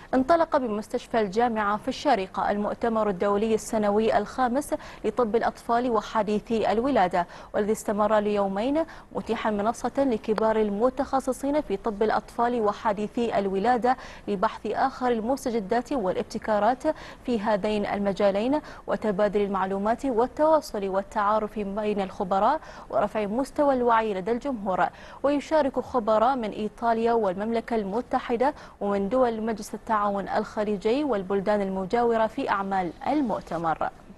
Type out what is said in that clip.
انطلق بمستشفى الجامعة في الشارقة المؤتمر الدولي السنوي الخامس لطب الأطفال وحديثي الولادة، والذي استمر ليومين، متيحا منصة لكبار المتخصصين في طب الأطفال وحديثي الولادة لبحث آخر المستجدات والابتكارات في هذين المجالين، وتبادل المعلومات والتواصل والتعارف بين الخبراء ورفع مستوى الوعي لدى الجمهور. ويشارك خبراء من إيطاليا والمملكة المتحدة ومن دول مجلس التعاون الخليجي والبلدان المجاورة في أعمال المؤتمر.